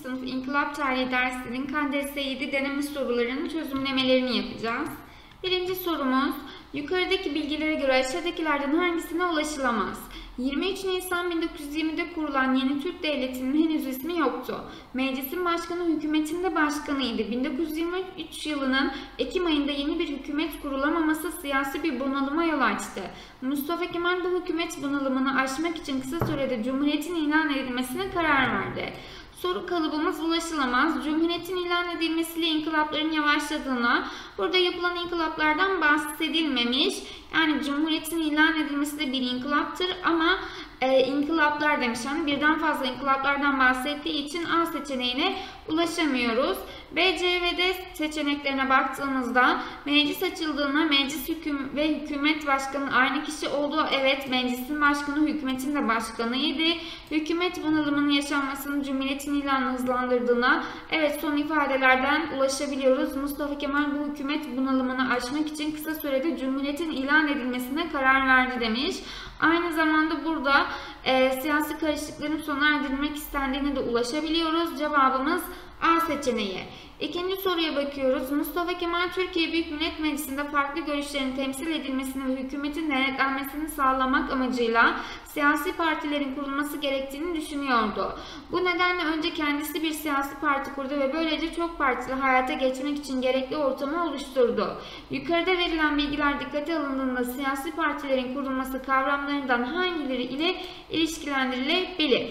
sınıf İnkılap Tarihi dersinin KDS 7 deneme sorularının çözümlemelerini yapacağız. Birinci sorumuz, yukarıdaki bilgilere göre aşağıdakilerden hangisine ulaşılamaz? 23 Nisan 1920'de kurulan yeni Türk Devleti'nin henüz ismi yoktu. Meclisin başkanı hükümetin de başkanıydı. 1923 yılının Ekim ayında yeni bir hükümet kurulamaması siyasi bir bunalıma yol açtı. Mustafa Kemal bu hükümet bunalımını aşmak için kısa sürede Cumhuriyet'in ilan edilmesine karar verdi. Soru kalıbımız ulaşılamaz. Cumhuriyetin ilan edilmesiyle inkılapların yavaşladığına, burada yapılan inkılaplardan bahsedilmemiş. Yani Cumhuriyetin ilan edilmesi de bir inkılaptır ama inkılaplar demiş. Yani birden fazla inkılaplardan bahsettiği için A seçeneğine ulaşamıyoruz. B, C ve D seçeneklerine baktığımızda meclis açıldığına meclis ve hükümet başkanının aynı kişi olduğu, evet, meclisin başkanı hükümetin de başkanıydı. Hükümet bunalımının yaşanmasının Cumhuriyetin ilanını hızlandırdığına, evet, son ifadelerden ulaşabiliyoruz. Mustafa Kemal bu hükümet bunalımını aşmak için kısa sürede Cumhuriyetin ilan edilmesine karar verdi demiş. Aynı zamanda burada siyasi karışıklıkların sona erdirilmek istendiğine de ulaşabiliyoruz. Cevabımız A seçeneği. İkinci soruya bakıyoruz. Mustafa Kemal Türkiye Büyük Millet Meclisi'nde farklı görüşlerin temsil edilmesini ve hükümetin denetlenmesini sağlamak amacıyla siyasi partilerin kurulması gerektiğini düşünüyordu. Bu nedenle önce kendisi bir siyasi parti kurdu ve böylece çok partili hayata geçmek için gerekli ortamı oluşturdu. Yukarıda verilen bilgiler dikkate alındığında siyasi partilerin kurulması kavramlarından hangileri ile ilişkilendirilebilir?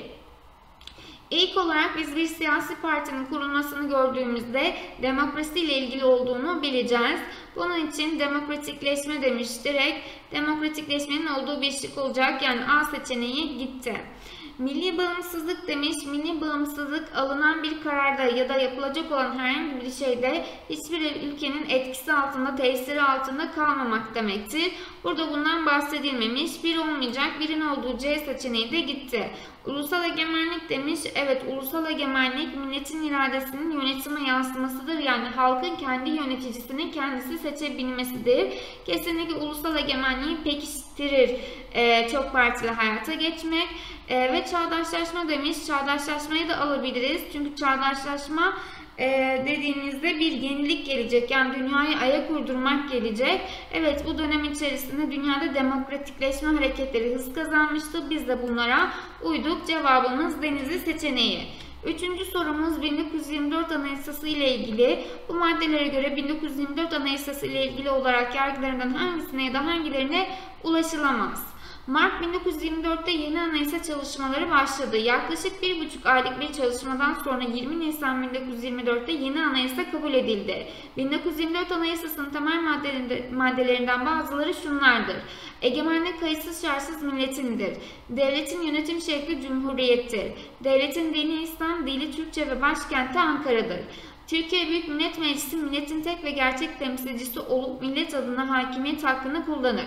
İlk olarak biz bir siyasi partinin kurulmasını gördüğümüzde demokrasi ile ilgili olduğunu bileceğiz. Bunun için demokratikleşme demiş, direkt demokratikleşmenin olduğu bir şık olacak, yani A seçeneği gitti. Milli bağımsızlık demiş. Milli bağımsızlık alınan bir kararda ya da yapılacak olan herhangi bir şeyde hiçbir ülkenin etkisi altında, tesiri altında kalmamak demektir. Burada bundan bahsedilmemiş. Bir olmayacak. Birin olduğu C seçeneği de gitti. Ulusal egemenlik demiş. Evet, ulusal egemenlik milletin iradesinin yönetime yansımasıdır. Yani halkın kendi yöneticisini kendisi seçebilmesidir. Kesinlikle ulusal egemenliği pekiştirir çok partili hayata geçmek. Ve çağdaşlaşma demiş. Çağdaşlaşmayı da alabiliriz. Çünkü çağdaşlaşma dediğimizde bir yenilik gelecek. Yani dünyayı ayak uydurmak gelecek. Evet, bu dönem içerisinde dünyada demokratikleşme hareketleri hız kazanmıştı. Biz de bunlara uyduk. Cevabımız Denizli seçeneği. Üçüncü sorumuz 1924 Anayasası ile ilgili. Bu maddelere göre 1924 Anayasası ile ilgili olarak yargılarından hangisine ya da hangilerine ulaşılamaz? Mart 1924'te yeni anayasa çalışmaları başladı. Yaklaşık 1,5 aylık bir çalışmadan sonra 20 Nisan 1924'te yeni anayasa kabul edildi. 1924 Anayasası'nın temel maddelerinden bazıları şunlardır. Egemenlik kayıtsız şartsız milletindir. Devletin yönetim şekli cumhuriyettir. Devletin dini İslam, dili Türkçe ve başkenti Ankara'dır. Türkiye Büyük Millet Meclisi milletin tek ve gerçek temsilcisi olup millet adına hakimiyet hakkını kullanır.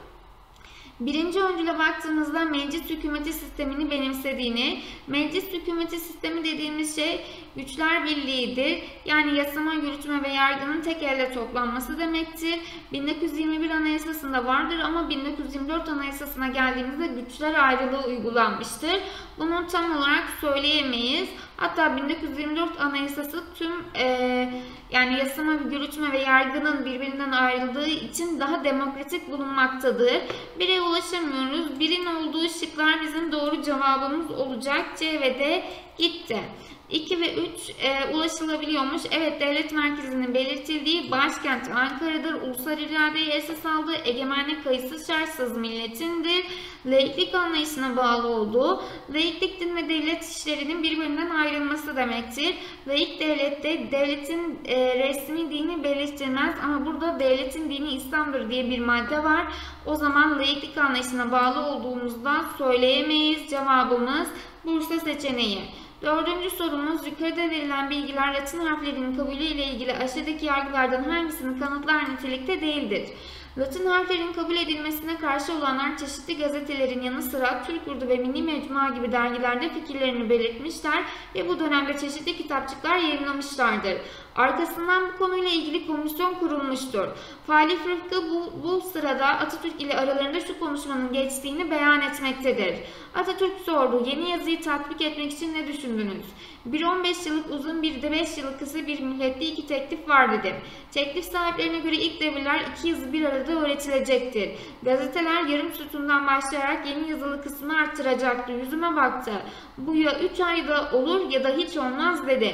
Birinci öncüle baktığımızda meclis hükümeti sistemini benimsediğini, meclis hükümeti sistemi dediğimiz şey güçler birliğidir. Yani yasama, yürütme ve yargının tek elde toplanması demektir. 1921 Anayasası'nda vardır ama 1924 Anayasası'na geldiğimizde güçler ayrılığı uygulanmıştır. Bunu tam olarak söyleyemeyiz. Hatta 1924 Anayasası tüm yani yasama, yürütme ve yargının birbirinden ayrıldığı için daha demokratik bulunmaktadır. Bire ulaşamıyoruz. Birin olduğu şıklar bizim doğru cevabımız olacak. C ve D gitti. 2 ve 3 ulaşılabiliyormuş. Evet, devlet merkezinin belirtildiği başkent Ankara'dır. Ulusal iradeyi esas aldığı, egemenlik kayıtsız şartsız milletindir. Laiklik anlayışına bağlı olduğu, laiklik din ve devlet işlerinin birbirinden ayrılması demektir. Laik devlette devletin resmi dini belirtilmez ama burada devletin dini İslam'dır diye bir madde var. O zaman laiklik anlayışına bağlı olduğumuzda söyleyemeyiz. Cevabımız Bursa seçeneği. Dördüncü sorumuz, yukarıda verilen bilgiler Latin harflerinin kabulü ile ilgili aşağıdaki yargılardan hangisini kanıtlar nitelikte değildir? Latin harflerin kabul edilmesine karşı olanlar çeşitli gazetelerin yanı sıra Türk Urdu ve Milli Mecmua gibi dergilerde fikirlerini belirtmişler ve bu dönemde çeşitli kitapçıklar yayınlamışlardır. Arkasından bu konuyla ilgili komisyon kurulmuştur. Falih Rıfkı bu sırada Atatürk ile aralarında şu konuşmanın geçtiğini beyan etmektedir. Atatürk sordu, yeni yazıyı tatbik etmek için ne düşündünüz? Bir 15 yıllık uzun, bir de 5 yıllık kısa bir müddetli 2 teklif var dedim. Teklif sahiplerine göre ilk devirler 2 yazı bir arada öğretilecektir. Gazeteler yarım sütundan başlayarak yeni yazılı kısmını arttıracaktır. Yüzüme baktı. Bu ya 3 ayda olur ya da hiç olmaz dedi.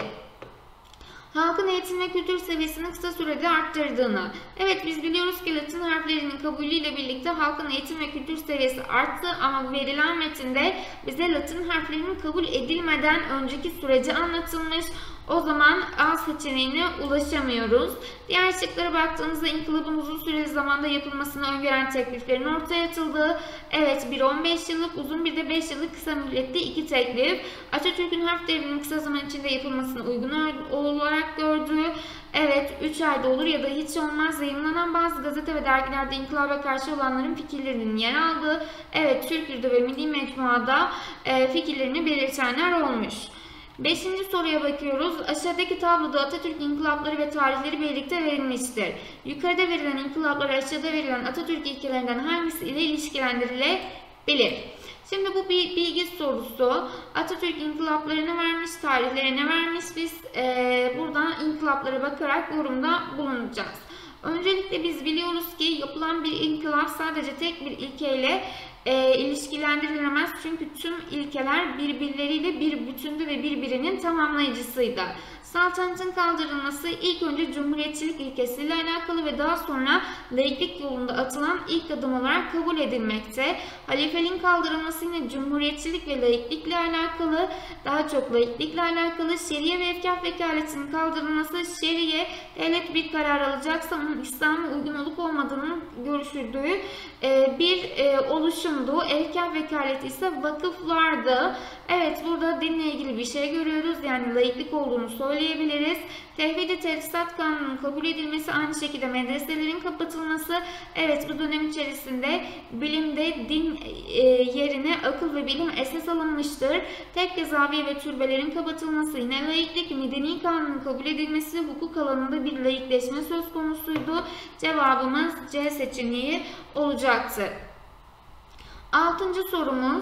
Halkın eğitim ve kültür seviyesini kısa sürede arttırdığını. Evet, biz biliyoruz ki Latin harflerinin kabulüyle birlikte halkın eğitim ve kültür seviyesi arttı ama verilen metinde bize Latin harflerinin kabul edilmeden önceki süreci anlatılmış. O zaman A seçeneğine ulaşamıyoruz. Diğer şıklara baktığımızda inkılabın uzun süreli zamanda yapılmasını öngören tekliflerin ortaya atıldığı. Evet, bir 15 yıllık uzun, bir de 5 yıllık kısa müddetli 2 teklif. Atatürk'ün harf devrinin kısa zaman içinde yapılmasını uygun olarak gördüğü. Evet, 3 ayda olur ya da hiç olmaz. Yayınlanan bazı gazete ve dergilerde inkılaba karşı olanların fikirlerinin yer aldığı. Evet, Türk Yurdu ve Milli Mecmua'da fikirlerini belirtenler olmuş. 5. soruya bakıyoruz. Aşağıdaki tabloda Atatürk inkılapları ve tarihleri birlikte verilmiştir. Yukarıda verilen inkılaplar aşağıda verilen Atatürk ilkelerinden hangisi ile ilişkilendirilebilir? Şimdi bu bir bilgi sorusu. Atatürk inkılaplarını vermiş, tarihlerine vermiş. Biz buradan inkılaplara bakarak yorumda bulunacağız. Öncelikle biz biliyoruz ki yapılan bir inkılap sadece tek bir ilkeyle ilişkilendirilemez. Çünkü tüm ilkeler birbirleriyle bir bütündü ve birbirinin tamamlayıcısıydı. Saltanatın kaldırılması ilk önce cumhuriyetçilik ilkesiyle alakalı ve daha sonra laiklik yolunda atılan ilk adım olarak kabul edilmekte. Halifeliğin kaldırılması yine cumhuriyetçilik ve laiklikle alakalı, daha çok laiklikle alakalı. Şeriye ve efkâf vekaletinin kaldırılması, şeriye devlet bir karar alacaksa onun İslam'a uygun olup olmadığının görüşüldüğü bir oluşumdu. Efkâf vekaleti ise vakıflardı. Evet, burada dinle ilgili bir şey görüyoruz. Yani laiklik olduğunu söyleyebiliriz. Tevhid-i Tedrisat Kanunu'nun kabul edilmesi, aynı şekilde medreselerin kapatılması. Evet, bu dönem içerisinde bilimde din yerine akıl ve bilim esas alınmıştır. Tekke, zaviye ve türbelerin kapatılması yine laiklik. Medeni kanunun kabul edilmesi, hukuk alanında bir laikleşme söz konusuydu. Cevabımız C seçeneği olacaktı. 6. sorumuz.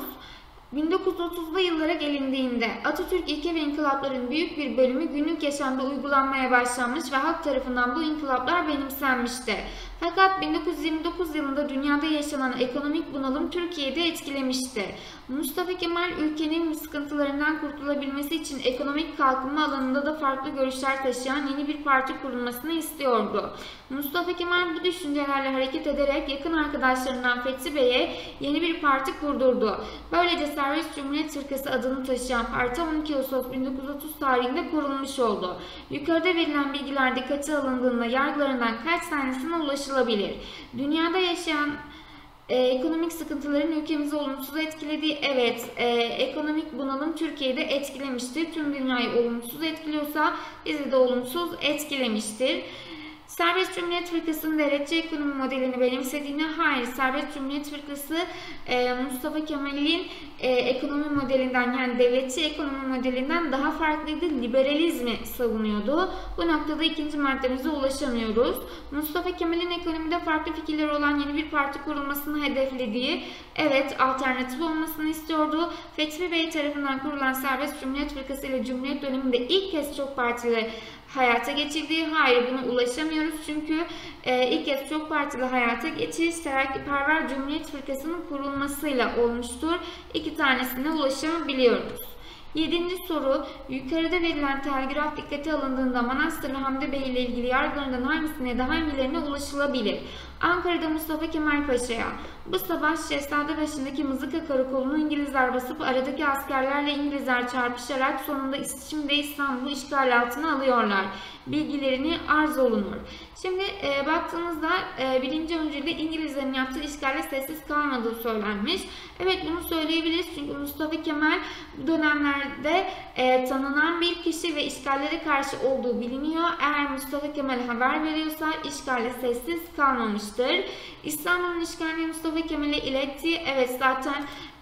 1930'lu yıllara gelindiğinde Atatürk ilke ve inkılapların büyük bir bölümü günlük yaşamda uygulanmaya başlanmış ve halk tarafından bu inkılaplar benimsenmişti. Fakat 1929 yılında dünyada yaşanan ekonomik bunalım Türkiye'de etkilemişti. Mustafa Kemal ülkenin sıkıntılarından kurtulabilmesi için ekonomik kalkınma alanında da farklı görüşler taşıyan yeni bir parti kurulmasını istiyordu. Mustafa Kemal bu düşüncelerle hareket ederek yakın arkadaşlarından Fethi Bey'e yeni bir parti kurdurdu. Böylece Serbest Cumhuriyet Fırkası adını taşıyan parti 12 Ağustos 1930 tarihinde kurulmuş oldu. Yukarıda verilen bilgiler dikkate alındığında yargılarından kaç tanesine ulaşılabilir? Dünyada yaşayan ekonomik sıkıntıların ülkemizi olumsuz etkilediği, evet, ekonomik bunalım Türkiye'de etkilemiştir. Tüm dünyayı olumsuz etkiliyorsa bizi de olumsuz etkilemiştir. Serbest Cumhuriyet Fırkası'nın devletçi ekonomi modelini benimsediğine, hayır, Serbest Cumhuriyet Fırkası Mustafa Kemal'in ekonomi modelinden, yani devletçi ekonomi modelinden daha farklıydı. Liberalizmi savunuyordu. Bu noktada ikinci maddemize ulaşamıyoruz. Mustafa Kemal'in ekonomide farklı fikirleri olan yeni bir parti kurulmasını hedeflediği, evet, alternatif olmasını istiyordu. Fethi Bey tarafından kurulan Serbest Cumhuriyet Fırkası ile Cumhuriyet döneminde ilk kez çok partili hayata geçirdiği, hayır, buna ulaşamıyoruz çünkü ilk kez çok partili hayata geçiş Terakkiperver Cumhuriyet Fırkası'nın kurulmasıyla olmuştur. 2 tanesine ulaşabiliyoruz. 7. soru. Yukarıda verilen telgraf dikkate alındığında Manastırlı Hamdi Bey ile ilgili yargılarından hangisine ya da hangilerine ulaşılabilir? Ankara'da Mustafa Kemal Paşa'ya. Bu savaş Şehzadebaşı'ndaki Mızıka Karakolu'nu İngilizler basıp aradaki askerlerle İngilizler çarpışarak sonunda şimdi İstanbul'u işgal altına alıyorlar. Bilgilerini arz olunur. Şimdi baktığımızda birinci öncülde İngilizlerin yaptığı işgalle sessiz kalmadığı söylenmiş. Evet, bunu söyleyebiliriz çünkü Mustafa Kemal bu dönemlerde tanınan bir kişi ve işgallere karşı olduğu biliniyor. Eğer Mustafa Kemal haber veriyorsa işgalle sessiz kalmamıştır. İstanbul'un işgalini Mustafa Kemal'e iletti. Evet, zaten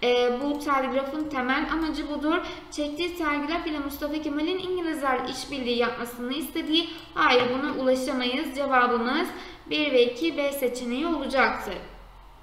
bu telgrafın temel amacı budur. Çektiği telgraf ile Mustafa Kemal'in İngilizler işbirliği yapmasını istediği, hayır, buna ulaşamayız. Cevabımız 1 ve 2 B seçeneği olacaktır.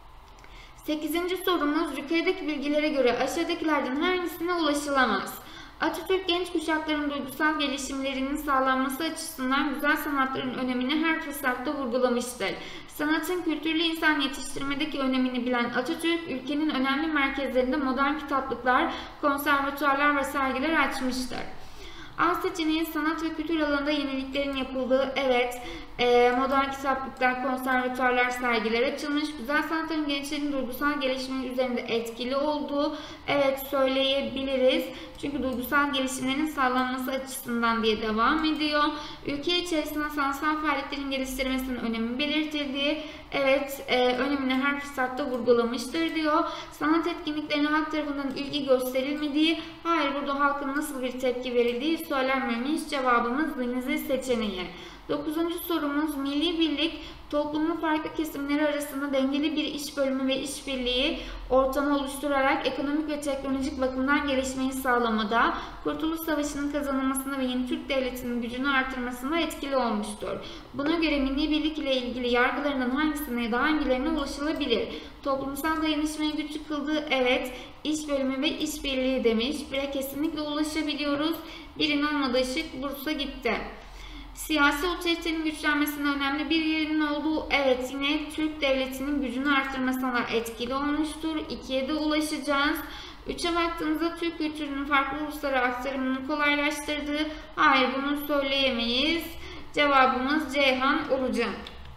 8. sorumuz. Yukarıdaki bilgilere göre aşağıdakilerden hangisine ulaşılamaz? Atatürk genç kuşakların duygusal gelişimlerinin sağlanması açısından güzel sanatların önemini her fırsatta vurgulamıştır. Sanatın kültürlü insan yetiştirmedeki önemini bilen Atatürk, ülkenin önemli merkezlerinde modern kitaplıklar, konservatuarlar ve sergiler açmıştır. Az seçeneğin sanat ve kültür alanında yeniliklerin yapıldığı, evet. Modern kitaplıklar, konservatuarlar, sergiler açılmış. Güzel sanatların gençlerin duygusal gelişimi üzerinde etkili olduğu, evet söyleyebiliriz. Çünkü duygusal gelişimlerin sağlanması açısından diye devam ediyor. Ülke içerisinde sanatsal faaliyetlerin geliştirilmesinin önemi belirtildiği, evet önemini her fırsatta vurgulamıştır diyor. Sanat etkinliklerine halk tarafından ilgi gösterilmediği, hayır burada halkın nasıl bir tepki verildiği söylenmemiş. Cevabımız Denizli seçeneği. 9. sorumuz milli birlik toplumun farklı kesimleri arasında dengeli bir iş bölümü ve işbirliği ortamı oluşturarak ekonomik ve teknolojik bakımdan gelişmeyi sağlamada, Kurtuluş Savaşı'nın kazanılmasına ve yeni Türk Devleti'nin gücünü artırmasına etkili olmuştur. Buna göre milli birlik ile ilgili yargılarının hangisine ya da hangilerine ulaşılabilir? Toplumsal dayanışmayı güçlü kıldığı, evet, iş bölümü ve işbirliği demiş. Bire kesinlikle ulaşabiliyoruz. Birin olmadığı şık Bursa gitti. Siyasi otoritenin güçlenmesine önemli bir yerinin olduğu, evet yine Türk Devleti'nin gücünü arttırmasına etkili olmuştur. 2'ye de ulaşacağız. 3'e baktığımızda Türk kültürünün farklı uluslara aktarımını kolaylaştırdığı, hayır bunu söyleyemeyiz. Cevabımız Ceyhan olacak.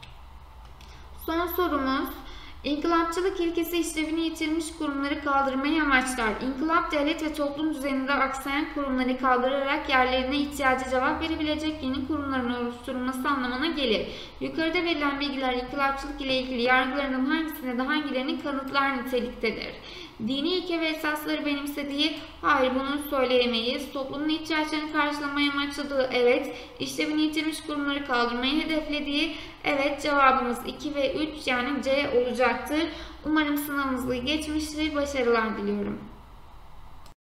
Son sorumuz. İnkılapçılık ilkesi işlevini yitirmiş kurumları kaldırmayı amaçlar. İnkılap devlet ve toplum düzeninde aksayan kurumları kaldırarak yerlerine ihtiyaca cevap verebilecek yeni kurumların oluşturulması anlamına gelir. Yukarıda verilen bilgiler inkılapçılık ile ilgili yargılarının hangisine de hangilerinin kanıtlar niteliktedir? Dini ilke ve esasları benimsediği, hayır bunu söyleyemeyiz. Toplumun ihtiyaçlarını karşılamaya amaçladığı, evet. İşlevini yitirmiş kurumları kaldırmayı hedeflediği, evet. Cevabımız 2 ve 3 yani C olacaktır. Umarım sınavımızı geçmiştir. Başarılar diliyorum.